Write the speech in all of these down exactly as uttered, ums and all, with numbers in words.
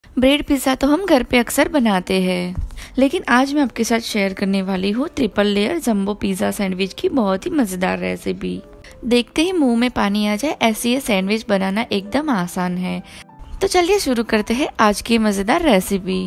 Bread pizza तो हम घर पे अक्सर बनाते हैं, लेकिन आज मैं आपके साथ शेयर करने वाली हूँ triple layer jumbo pizza sandwich की बहुत ही मज़ेदार रेसिपी। देखते ही मुंह में पानी आ जाए, ऐसी ये सैंडविच बनाना एकदम आसान है। तो चलिए शुरू करते हैं आज की मज़ेदार रेसिपी।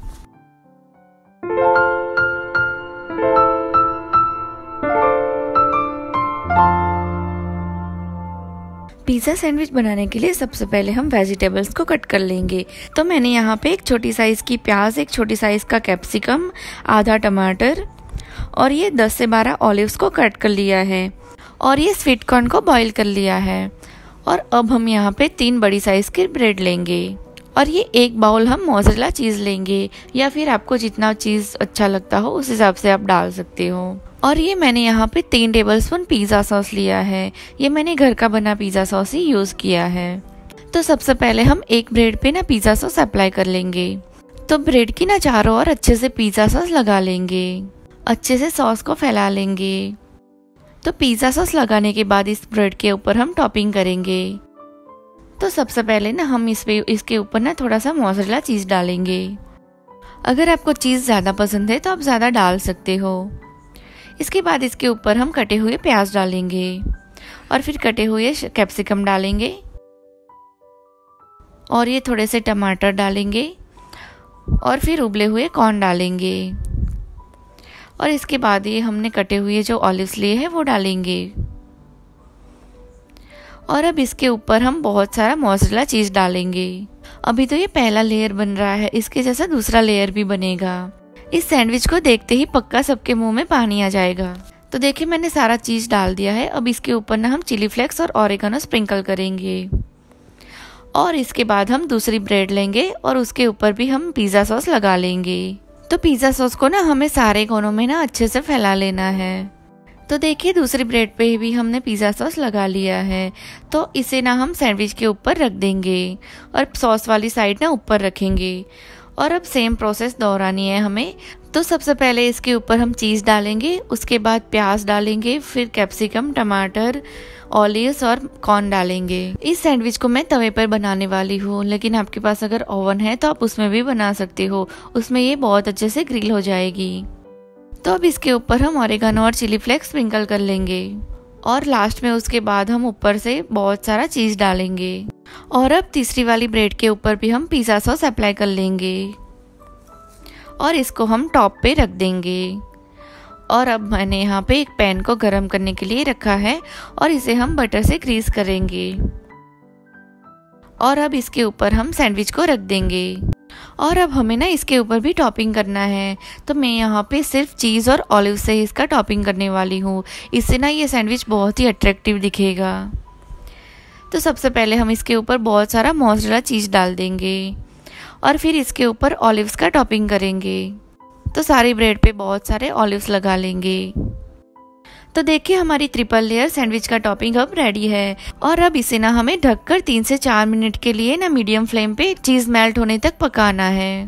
पिज़्ज़ा सैंडविच बनाने के लिए सबसे पहले हम वेजिटेबल्स को कट कर लेंगे। तो मैंने यहाँ पे एक छोटी साइज़ की प्याज, एक छोटी साइज़ का कैप्सिकम, आधा टमाटर और ये दस से बारह ऑलिव्स को कट कर लिया है और ये स्वीट कॉर्न को बॉईल कर लिया है। और अब हम यहाँ पे तीन बड़ी साइज़ की ब्रेड लेंगे और ये एक बाउल हम मोज़रेला चीज़ लेंगे, या फिर आपको जितना चीज़ अच्छा लगता हो उस हिसाब से आप डाल सकते हो। और ये मैंने यहाँ पे तीन टेबलस्पून पिज़्ज़ा सॉस लिया है। ये मैंने घर का बना पिज़्ज़ा सॉस ही यूज़ किया है। तो सबसे पहले हम एक ब्रेड पे ना पिज़्ज़ा सॉस अप्लाई कर लेंगे। तो ब्रेड की ना चारों ओर अच्छे से पिज़्ज़ा सॉस लगा लेंगे, अच्छे से सॉस को फैला लेंगे। तो पिज़्ज़ा सॉस लगाने के बाद इस ब्रेड के ऊपर हम टॉपिंग करेंगे। तो सबसे पहले ना हम इस पे इसके ऊपर ना थोड़ा सा मोज़रेला चीज़ डालेंगे। अगर आपको चीज़ ज़्यादा पसंद है तो आप ज़्यादा डाल सकते हो। इसके बाद इसके ऊपर हम कटे हुए प्याज डालेंगे और फिर कटे हुए कैप्सिकम डालेंगे और ये थोड़े से टमाटर डालेंगे और फिर उबले हुए कॉर्न डालेंगे और इसके बाद ये हमने कटे हुए जो ऑलिव्स लिए हैं वो डालेंगे। और अब इसके ऊपर हम बहुत सारा मोज़रेला चीज़ डालेंगे। अभी तो ये पहला लेयर बन रहा है, इसके जैसा दूसरा लेयर भी बनेगा। इस सैंडविच को देखते ही पक्का सबके मुंह में पानी आ जाएगा। तो देखिए मैंने सारा चीज़ डाल दिया है। अब इसके ऊपर ना हम चिली फ्लेक्स और ऑरिगेनो स्प्रिंकल करेंगे और इसके बाद हम दूसरी ब्रेड लेंगे और उसके ऊपर भी हम पिज़्ज़ा सॉस लगा लेंगे। तो पिज़्ज़ा सॉस को ना हमें सारे कोनों में ना अच्छे से फैला लेना है। तो देखिए दूसरी ब्रेड पे भी हमने पिज़्ज़ा सॉस लगा लिया है। तो इसे ना हम सैंडविच के ऊपर रख देंगे और सॉस वाली साइड ना ऊपर रखेंगे। और अब सेम प्रोसेस दोहरानी है हमें। तो सबसे पहले इसके ऊपर हम चीज़ डालेंगे, उसके बाद प्याज डालेंगे, फिर कैप्सिकम, टमाटर, ऑलिव्स और कॉर्न डालेंगे। इस सैंडविच को मैं तवे पर बनाने वाली हूँ, लेकिन आपके पास अगर ओवन है तो आप उसमें भी बना सकते हो। उसमें ये बहुत अच्छे से ग्रिल हो जाएगी। तो अब इसके ऊपर हम ऑरिगेनो और चिली फ्लेक्स स्प्रिंकल कर लेंगे और लास्ट में उसके बाद हम ऊपर से बहुत सारा चीज़ डालेंगे। और अब तीसरी वाली ब्रेड के ऊपर भी हम पिज़्ज़ा सॉस अप्लाई कर लेंगे और इसको हम टॉप पे रख देंगे। और अब मैंने यहाँ पे एक पैन को गरम करने के लिए रखा है और इसे हम बटर से ग्रीस करेंगे। और अब इसके ऊपर हम सैंडविच को रख देंगे और अब हमें ना इसके ऊपर भी टॉपिंग करना है। तो मैं यहाँ पे सिर्फ चीज़ और ऑलिव से ही इसका टॉपिंग करने वाली हूँ। इससे ना ये सैंडविच बहुत ही अट्रैक्टिव दिखेगा। तो सबसे पहले हम इसके ऊपर बहुत सारा मोज़रेला चीज़ डाल देंगे और फिर इसके ऊपर ऑलिव्स का टॉपिंग करेंगे। तो सारी ब्रेड पे बहुत सारे ऑलिव्स लगा लेंगे। तो देखिए हमारी ट्रिपल लेयर सैंडविच का टॉपिंग अब रेडी है। और अब इसे ना हमें ढककर तीन से चार मिनट के लिए ना मीडियम फ्लेम पे चीज़ मेल्ट होने तक पकाना है।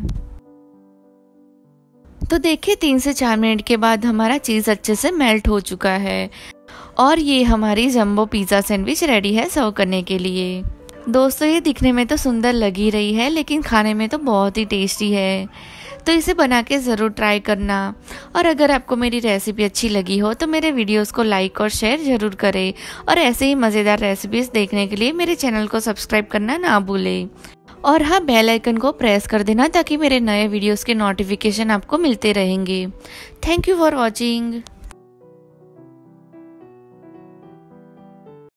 तो देखिए तीन से चार मिनट के बाद हमारा चीज़ अच्छे से मेल्ट हो चुका है और ये हमारी जंबो पिज़्ज़ा सैंडविच रेडी है सर्व करने के लिए। दोस्तों ये दिखने में तो सुंदर लग ही रही है, लेकिन खाने में तो बहुत ही टेस्टी है। तो इसे बना के ज़रूर ट्राई करना। और अगर आपको मेरी रेसिपी अच्छी लगी हो तो मेरे वीडियोस को लाइक और शेयर ज़रूर करें और ऐसे ही मज़ेदार रेसिपीज़ देखने के लिए मेरे चैनल को सब्सक्राइब करना ना भूलें। और हाँ, बेल आइकन को प्रेस कर देना ताकि मेरे नए वीडियोस के नोटिफिकेशन आपको मिलते रहेंगे। Thank you for watching.